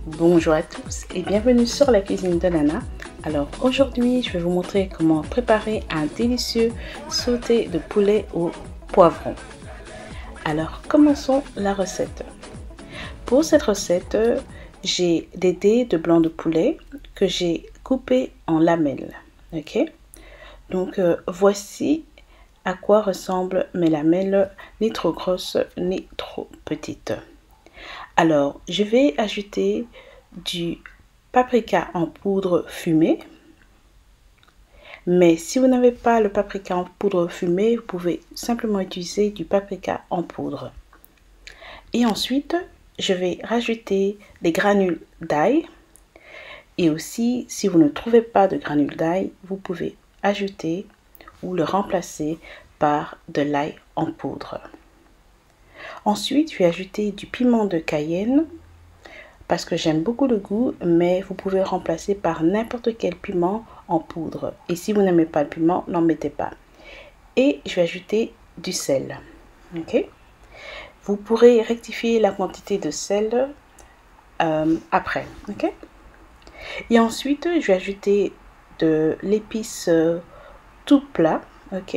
Bonjour à tous et bienvenue sur la cuisine de Nana. Alors aujourd'hui je vais vous montrer comment préparer un délicieux sauté de poulet au poivron. Alors commençons la recette. Pour cette recette, j'ai des dés de blanc de poulet que j'ai coupés en lamelles. Ok, donc voici à quoi ressemblent mes lamelles, ni trop grosses ni trop petites. Alors, je vais ajouter du paprika en poudre fumée. Mais si vous n'avez pas le paprika en poudre fumée, vous pouvez simplement utiliser du paprika en poudre. Et ensuite, je vais rajouter des granules d'ail. Et aussi, si vous ne trouvez pas de granules d'ail, vous pouvez ajouter ou le remplacer par de l'ail en poudre. Ensuite, je vais ajouter du piment de Cayenne parce que j'aime beaucoup le goût, mais vous pouvez remplacer par n'importe quel piment en poudre. Et si vous n'aimez pas le piment, n'en mettez pas. Et je vais ajouter du sel. Ok. Vous pourrez rectifier la quantité de sel après. Ok. Et ensuite, je vais ajouter de l'épice tout plat. Ok.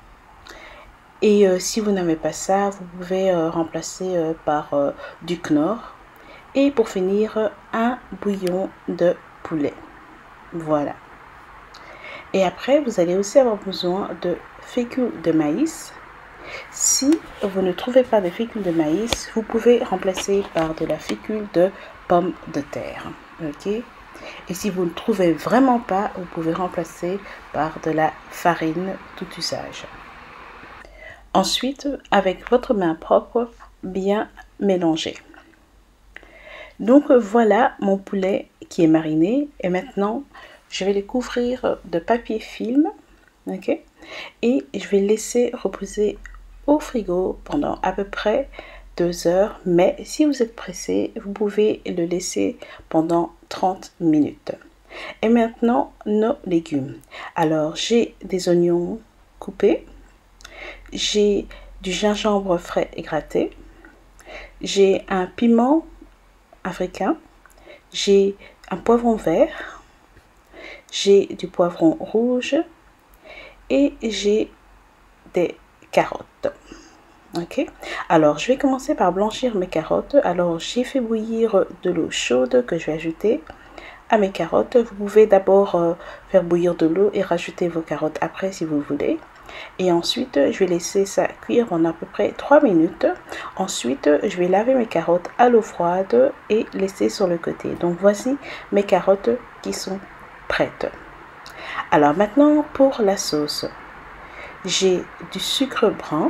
Et si vous n'aimez pas ça, vous pouvez remplacer par du Knorr. Et pour finir, un bouillon de poulet. Voilà. Et après, vous allez aussi avoir besoin de fécule de maïs. Si vous ne trouvez pas de fécule de maïs, vous pouvez remplacer par de la fécule de pommes de terre. Ok. Et si vous ne trouvez vraiment pas, vous pouvez remplacer par de la farine tout usage. Ensuite, avec votre main propre, bien mélanger. Donc voilà mon poulet qui est mariné et maintenant je vais les couvrir de papier film, ok, et je vais le laisser reposer au frigo pendant à peu près 2 heures, mais si vous êtes pressé, vous pouvez le laisser pendant 30 minutes. Et maintenant nos légumes. Alors j'ai des oignons coupés, j'ai du gingembre frais et gratté, j'ai un piment africain, j'ai un poivron vert, j'ai du poivron rouge et j'ai des carottes. Ok, alors je vais commencer par blanchir mes carottes. Alors j'ai fait bouillir de l'eau chaude que je vais ajouter à mes carottes. Vous pouvez d'abord faire bouillir de l'eau et rajouter vos carottes après si vous voulez. Et ensuite, je vais laisser ça cuire pendant à peu près 3 minutes. Ensuite, je vais laver mes carottes à l'eau froide et laisser sur le côté. Donc, voici mes carottes qui sont prêtes. Alors, maintenant, pour la sauce. J'ai du sucre brun.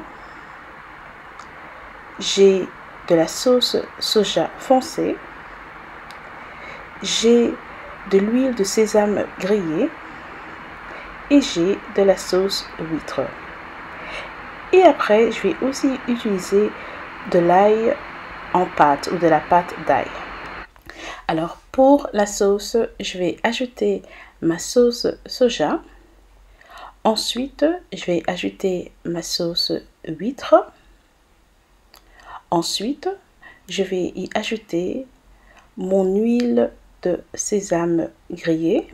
J'ai de la sauce soja foncée. J'ai de l'huile de sésame grillée. Et j'ai de la sauce huître. Et après, je vais aussi utiliser de l'ail en pâte ou de la pâte d'ail. Alors, pour la sauce, je vais ajouter ma sauce soja. Ensuite, je vais ajouter ma sauce huître. Ensuite, je vais y ajouter mon huile de sésame grillée.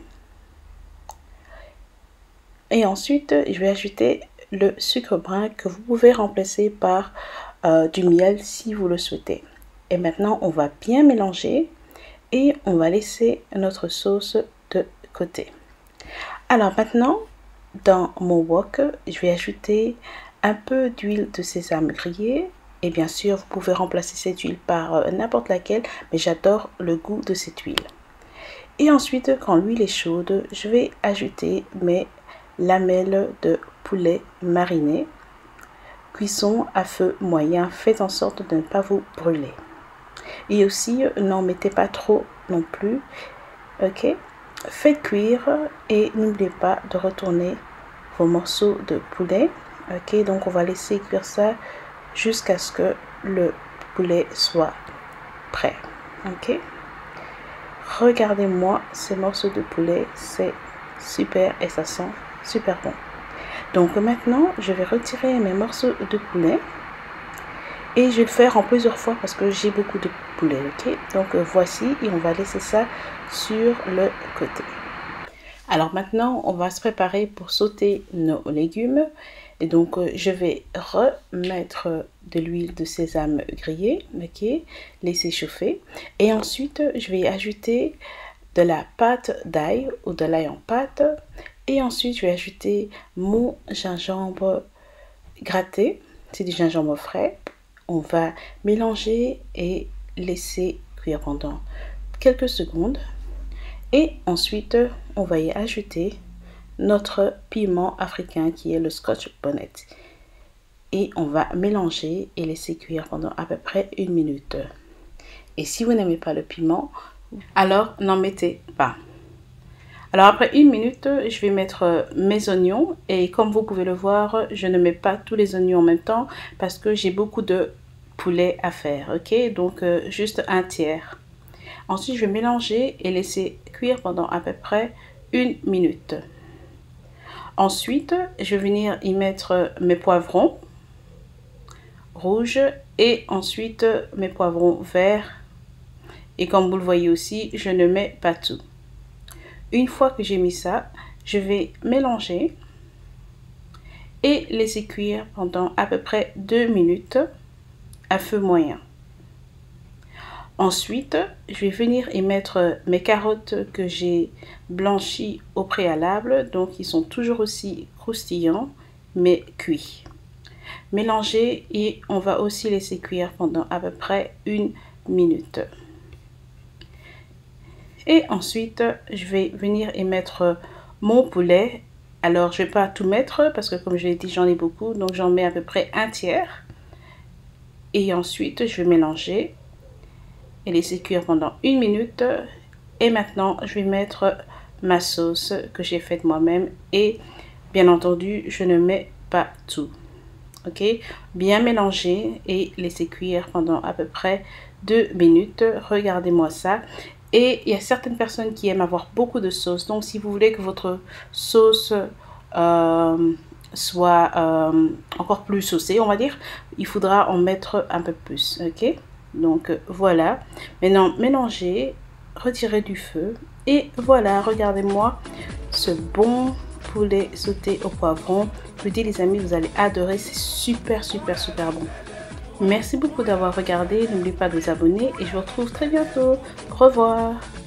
Et ensuite, je vais ajouter le sucre brun que vous pouvez remplacer par du miel si vous le souhaitez. Et maintenant, on va bien mélanger et on va laisser notre sauce de côté. Alors maintenant, dans mon wok, je vais ajouter un peu d'huile de sésame grillée. Et bien sûr, vous pouvez remplacer cette huile par n'importe laquelle, mais j'adore le goût de cette huile. Et ensuite, quand l'huile est chaude, je vais ajouter mes lamelles de poulet mariné. Cuisson à feu moyen, faites en sorte de ne pas vous brûler. Et aussi, n'en mettez pas trop non plus. Ok, faites cuire et n'oubliez pas de retourner vos morceaux de poulet. Ok, donc on va laisser cuire ça jusqu'à ce que le poulet soit prêt. Ok, regardez-moi ces morceaux de poulet, c'est super et ça sent super bon. Donc maintenant, je vais retirer mes morceaux de poulet et je vais le faire en plusieurs fois parce que j'ai beaucoup de poulet, ok? Donc voici, et on va laisser ça sur le côté. Alors maintenant, on va se préparer pour sauter nos légumes. Et donc, je vais remettre de l'huile de sésame grillée, ok? Laisser chauffer. Et ensuite, je vais ajouter de la pâte d'ail ou de l'ail en pâte. Et ensuite, je vais ajouter mon gingembre gratté. C'est du gingembre frais. On va mélanger et laisser cuire pendant quelques secondes. Et ensuite, on va y ajouter notre piment africain qui est le Scotch bonnet. Et on va mélanger et laisser cuire pendant à peu près 1 minute. Et si vous n'aimez pas le piment, alors n'en mettez pas. Alors après 1 minute, je vais mettre mes oignons. Et comme vous pouvez le voir, je ne mets pas tous les oignons en même temps parce que j'ai beaucoup de poulet à faire. Ok, donc juste un tiers. Ensuite, je vais mélanger et laisser cuire pendant à peu près 1 minute. Ensuite, je vais venir y mettre mes poivrons rouges et ensuite mes poivrons verts. Et comme vous le voyez aussi, je ne mets pas tout. Une fois que j'ai mis ça, je vais mélanger et laisser cuire pendant à peu près 2 minutes à feu moyen. Ensuite, je vais venir y mettre mes carottes que j'ai blanchies au préalable. Donc, ils sont toujours aussi croustillants, mais cuits. Mélanger et on va aussi laisser cuire pendant à peu près 1 minute. Et ensuite, je vais venir y mettre mon poulet. Alors, je ne vais pas tout mettre parce que comme je l'ai dit, j'en ai beaucoup. Donc, j'en mets à peu près un tiers. Et ensuite, je vais mélanger et laisser cuire pendant 1 minute. Et maintenant, je vais mettre ma sauce que j'ai faite moi-même. Et bien entendu, je ne mets pas tout. Ok, bien mélanger et laisser cuire pendant à peu près 2 minutes. Regardez-moi ça. Et il y a certaines personnes qui aiment avoir beaucoup de sauce. Donc, si vous voulez que votre sauce soit encore plus saucée, on va dire, il faudra en mettre un peu plus. Ok, donc voilà. Maintenant, mélangez, retirez du feu. Et voilà, regardez-moi ce bon poulet sauté au poivron. Je vous dis les amis, vous allez adorer. C'est super, super, super bon. Merci beaucoup d'avoir regardé. N'oubliez pas de vous abonner et je vous retrouve très bientôt. Au revoir.